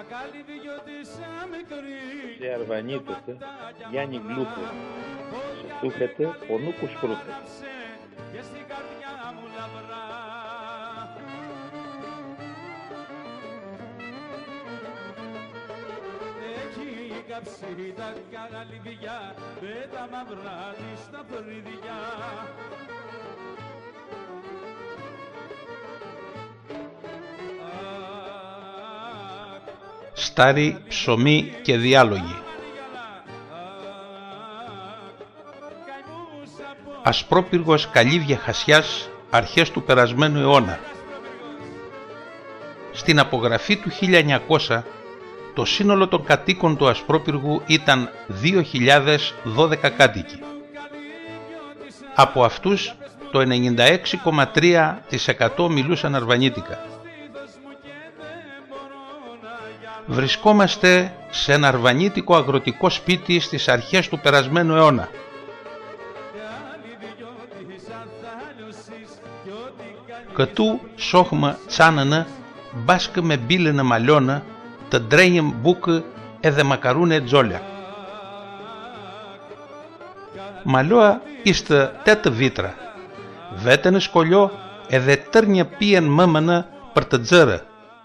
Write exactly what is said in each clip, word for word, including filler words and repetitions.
Σε αρβανίτετε, Γιάννη γλούτε, σε σούχετε, πονούκου σπρούτε. Κάψει τα καλυβιά με τα μαυρά της τα φρύδια. Στάρι, ψωμί και διάλογοι. Ασπρόπυργος καλύβια χασιάς, αρχές του περασμένου αιώνα. Στην απογραφή του χίλια εννιακόσια, το σύνολο των κατοίκων του Ασπρόπυργου ήταν δύο χιλιάδες δώδεκα κάτοικοι. Από αυτούς το ενενήντα έξι κόμμα τρία τοις εκατό μιλούσαν αρβανίτικα. Βρισκόμαστε σε ένα αρβανίτικο αγροτικό σπίτι στις αρχές του περασμένου αιώνα. Κατού σώχμα τσάνανα, μπάσκε με μπίλενα μαλλιώνα, τα ντρέγεμ μπούκ εδε μακαρούνε τζόλια. Μαλλόα είστε τέτα βίτρα, βέτανε σκολιό εδε τέρνια πίεν μάμανα περ τα τζέρα.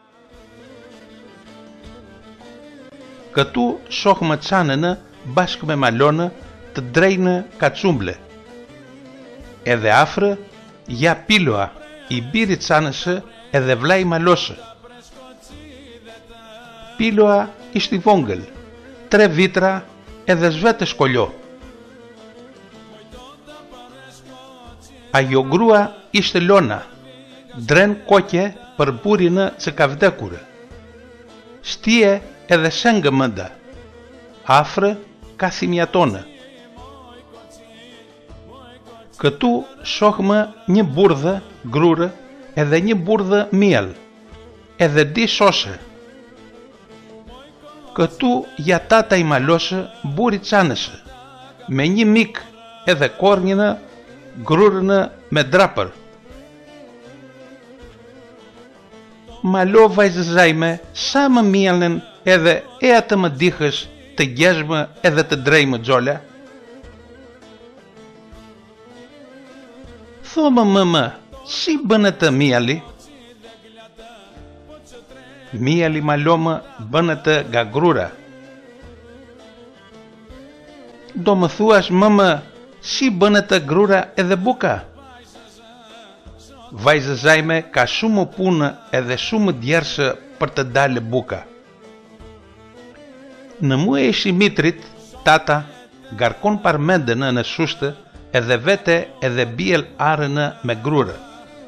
Κατού σώχμα τσάνανα, μπάσκε με μαλλιώνα, τα ντρέινα κατσούμπλε. Εδε άφρε, για πίλωα, η μπύρη τσάνασε εδε βλάι μαλλώσε. Πίλωα εις τη βόγγελ, τρε βίτρα εδεσβέτε σκολιό. Αγιογκρούα εις τη λιώνα, ντρέν κόκε περμπούρινα τσεκαβδέκουρε. Στίε εδεσέγγα μάντα, άφρε καθημιατώνα. Κατού σώχμα νι μπούρδα γκρούρε εδε νι μπούρδα μίαλ, εδε ντί σώσε. Κατού για τάτα ημαλώσε μπούρι τσάνεσε, με νι μικ εδε κόρνινα γκρούρνα με ντράπαρ. Μαλό βαϊζεζάιμε σάμα μίαλεν εδε έατα μαντίχες τεγγέσμα εδε τεντρέιμε τζόλια. Θώμα μάμα σύμπανετα μίαλι. Μίαλι μαλλιώμα μπάνετα γαγκρούρα. Ντομαθούας μάμα σύμπανετα γκρούρα εδε μπούκα. Βαϊζεζάιμε κασούμο πούνα εδε σούμο διέρσα παρτεντάλε μπούκα. Να μου έσει μήτριτ, τάτα, γκαρκόν παρμέντενα να σούστε, εδε βέτε εδε μπίελ άρενα με γκρούρα.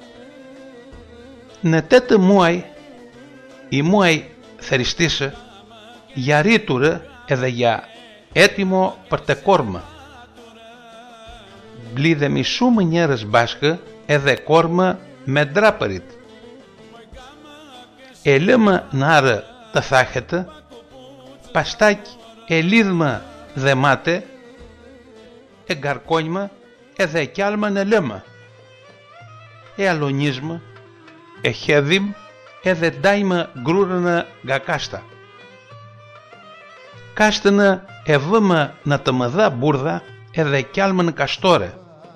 Ναι τέτε μούαϊ, η μούαϊ θεριστήσε, για ρίτουρε εδε για έτοιμο παρτεκόρμα. Μπλίδε μισού μνιέρες μπάσκα, εδε κόρμα με ντράπαριτ. Ελέμα νάρα τα θάχετε, παστάκι ελίδμα δεμάτε, εγκαρκόνιμα εδε κιάλμα νελέμα. Εαλονίσμα, εχέδιμ, εδε ντάιμα γκρούρανα γακάστα. Κάστενα εβήμα να τα μαδά μπούρδα, εδε κιάλμα καστόρε.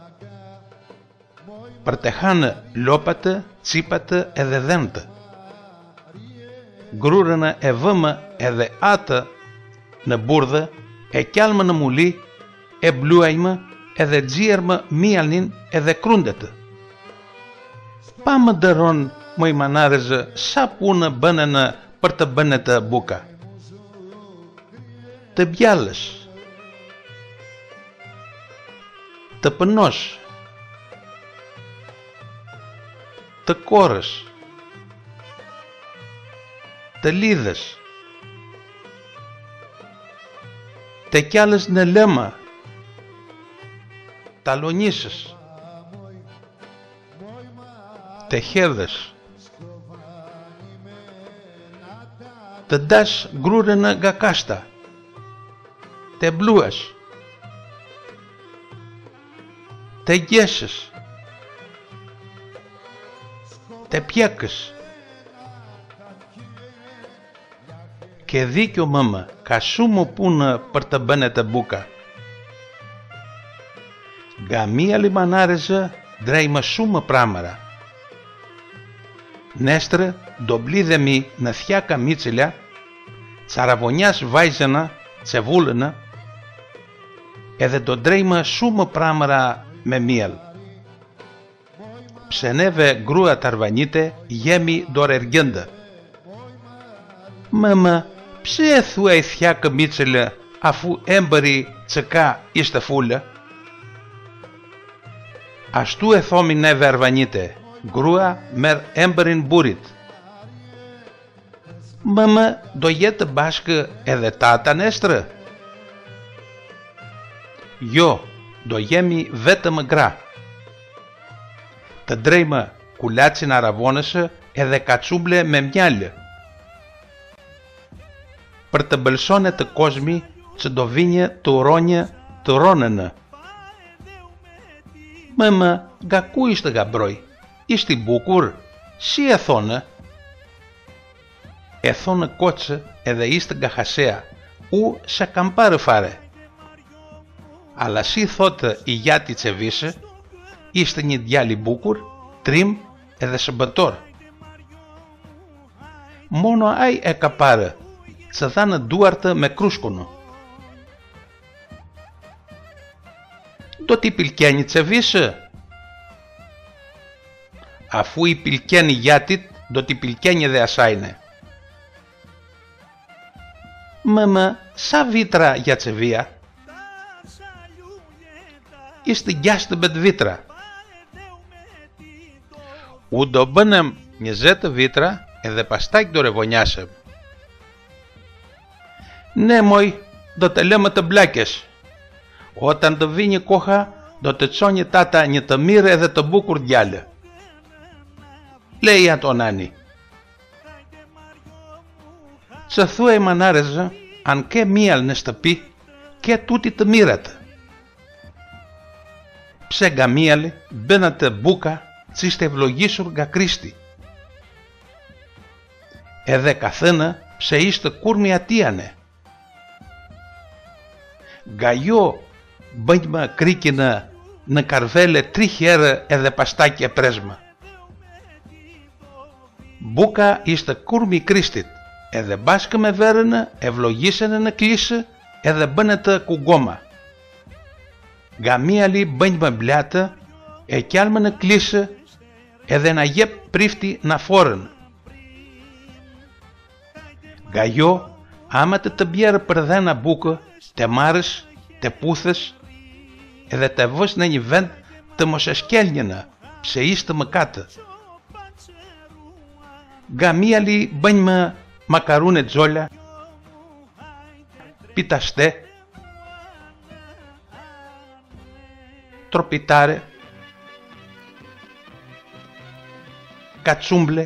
Παρτεχάνε λόπατε, τσίπατε, εδε δέντε. Γκρούρανα εβήμα εδε άτα να μπούρδα, εκιάλμα να μουλί, εμπλούαϊμα, εδε τζίερμα μίαλνιν, εδε κρούντετε. Πάμε ντερόν μου η μανάρεζε σα πούνα μπάνενα παρτα μπάνετα μπούκα. Τε μπιάλες. Τε πενός. Τε κόρες. Τε λίδες. Τε κι άλλες νελέμα. Ταλονίσες. Τε χέδες. Τε ντάς γκρούρενα γακάστα. Τε μπλούες. Τε γέσες. Τε πιέκες. και δίκιο μάμα, κασού μου πούν παρταμπένετε μπούκα. Γαμία λιμανάρεζε δρέιμα σούμα πράμαρα. Νέστρε, ντομπλίδε μη να θιάκα μίτσιλια, τσαραβωνιάς βάιζενα, τσεβούλενα, εδε το ντρέιμα σούμα πράμαρα με μίαλ. Ψενεύε γκρούα ταρβανίτε, γέμι ντορεργέντα. Μάμα, ψέθου η θιάκα μίτσιλια, αφού έμπαρι τσεκά είστε φούλα. Αστού εθόμινε βερβανίτε, γκρούα μερ έμπεριν μπούριτ. Μάμα, δογέτε μπάσκε εδετάτα νέστρε. Γιο, δογέμι βέτε μγκρά. Τα ντρέιμα κουλάτσι να ραβώνεσαι εδεκατσούμπλε με μυάλε. Περτεμπελσώνετε κόσμοι τσεντοβίνια του ρόνια του ρόνενα. Μάμα, γκακού είστε γαμπρόι, είστε μπούκουρ, σι εθώνα. Εθώνα κότσε εδε είστε γκαχασέα, ου σε καμπάρε φάρε. Αλλά σι θώτε η γιάτη τσεβίσε, είστε νιδιάλι μπούκουρ, τρίμ εδε σεμπατόρ. Μόνο άι εκαπάρε, τσεδάνε ντούαρτε με κρούσκονο. Το τι πιλκένει τσεβίσε. Αφού η πιλκένει γιάτιτ, το τι πιλκένει δε ασάινε. Μάμα, σα βίτρα για τσεβία. Είστε γιάστε μπετ βίτρα. Ούντο μπένεμ νιζέτε βίτρα, εδε παστάκι το ρεβονιάσε. Ναι μόι, το τελέμετε μπλάκες. Όταν το βίνει κόχα, το τετσόνι τάτα νι το μύρε δε το μπούκουρ διάλε. Λέει Αντωνάνη. Τσαθούε μανάρεζε, αν και μίαλ νε στα πει, και τούτη το μοίρατε. Ψέγκα μίαλε, μπαίνατε μπούκα, τσίστε ευλογήσουρ γκακρίστη. Εδε καθένα, ψε είστε κούρμι ατίανε. Γκαγιό, μπάνιμα κρίκινα, να καρβέλε τρίχιέρα εδε παστάκι επρέσμα. Μπούκα είστε κούρμι κρίστιτ, εδε μπάσκα με βέρενα, ευλογήσανε να κλείσει, εδε μπαίνετε κουγκώμα. Γαμίαλη μπάνιμα μπλιάτα, εκιάλμα να κλείσει, εδε να γεπ πρίφτη να φόρεν. Γκαγιό, άμα τε τεμπιέρα περδένα μπούκα, τε μάρες, τε πούθες, εδε τε βος να νιβέντ τε μοσεσκέλνινα, ψεήστε με κάτα. Γκαμίαλη μπάνιμα μακαρούνε τζόλια, πιταστέ, τροπιτάρε, κατσούμπλε,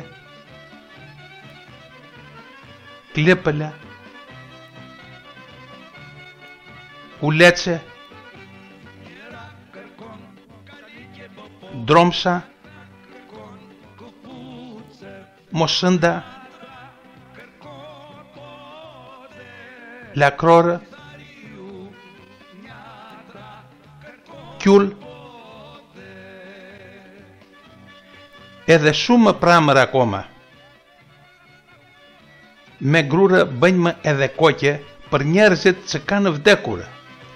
κλέπελα, κουλέτσε, ντρόμσα, μοσέντα, λακρόρα, κιούλ, εδεσούμε πράμερα ακόμα. Με γκρούρα μπάνιμα εδεκόκε, περνιέρζε τσεκάνε βδέκουρα.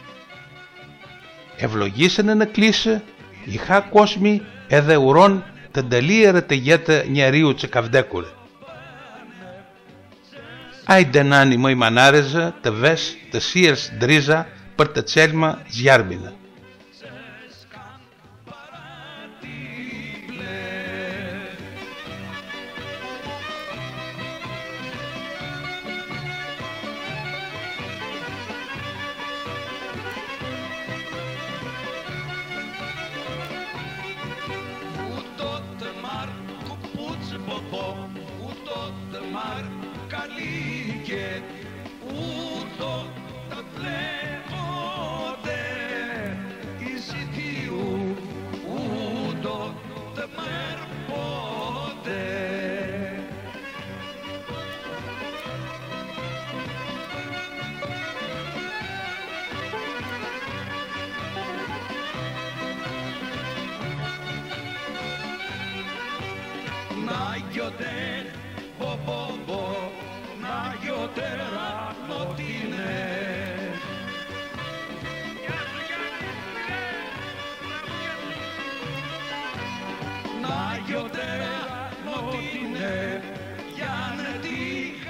Ευλογήσανε να κλείσει, είχα κόσμοι εδε ουρών τεντελίερα τεγέτε νιαρίου τσεκαβδέκουρε. Άιντε νάνι μου η μανάρεζε, τε βες, τε σίερς ντρίζα, περ τε τσέλμα ζιάρμινα. να γιοτέρ, πο πο πο, να γιοτέρα νοτινέ. Να γιοτέρα νοτινέ, για να τη